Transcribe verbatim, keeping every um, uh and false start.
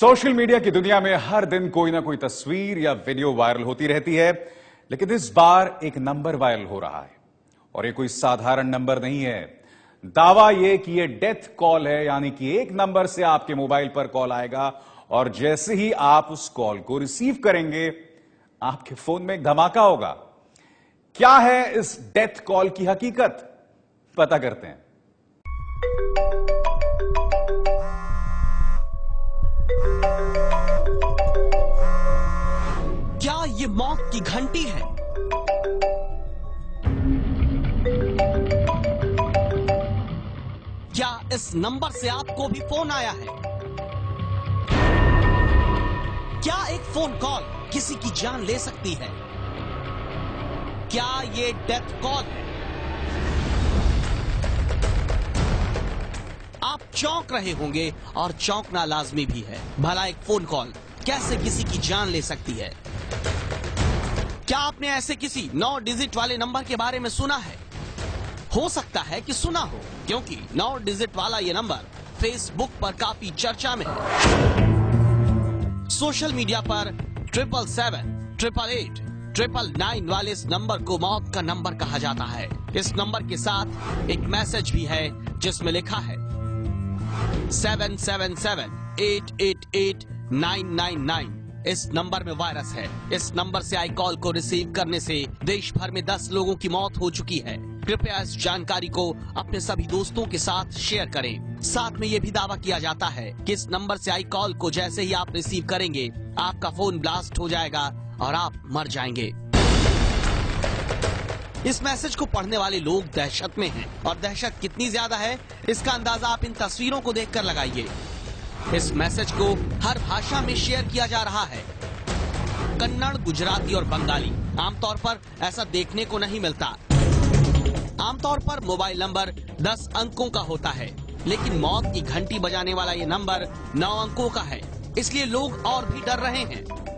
Social media की दुनिया में हर दिन कोई ना कोई तस्वीर या वीडियो वायरल होती रहती है, लेकिन इस बार एक नंबर वायरल हो रहा है और ये कोई साधारण नंबर नहीं है। दावा यह कि ये डेथ कॉल है, यानी कि एक नंबर से आपके मोबाइल पर कॉल आएगा और जैसे ही आप उस कॉल को रिसीव करेंगे आपके फोन में एक धमाका होगा। क्या है इस डेथ कॉल की हकीकत, पता करते हैं। क्या ये मौत की घंटी है? क्या इस नंबर से आपको भी फोन आया है? क्या एक फोन कॉल किसी की जान ले सकती है? क्या ये डेथ कॉल है? आप चौंक रहे होंगे और चौंकना लाजमी भी है। भला एक फोन कॉल कैसे किसी की जान ले सकती है? क्या आपने ऐसे किसी नौ डिजिट वाले नंबर के बारे में सुना है? हो सकता है कि सुना हो, क्योंकि नौ डिजिट वाला ये नंबर फेसबुक पर काफी चर्चा में है। सोशल मीडिया पर triple seven triple eight triple nine वाले इस नंबर को मौत का नंबर कहा जाता है। इस नंबर के साथ एक मैसेज भी है जिसमें लिखा है seven seven seven eight eight eight nine nine nine. इस नंबर में वायरस है। इस नंबर से आई कॉल को रिसीव करने से देश भर में दस लोगों की मौत हो चुकी है। कृपया इस जानकारी को अपने सभी दोस्तों के साथ शेयर करें। साथ में ये भी दावा किया जाता है कि इस नंबर से आई कॉल को जैसे ही आप रिसीव करेंगे आपका फोन ब्लास्ट हो जाएगा और आप मर जाएंगे। इस मैसेज को पढ़ने वाले लोग दहशत में हैं और दहशत कितनी ज्यादा है इसका अंदाजा आप इन तस्वीरों को देखकर लगाइए। इस मैसेज को हर भाषा में शेयर किया जा रहा है। कन्नड़, गुजराती और बंगाली। आमतौर पर ऐसा देखने को नहीं मिलता। आमतौर पर मोबाइल नंबर दस अंकों का होता है, लेकिन मौत की घंटी बजाने वाला ये नंबर नौ अंकों का है। इसलिए लोग और भी डर रहे हैं।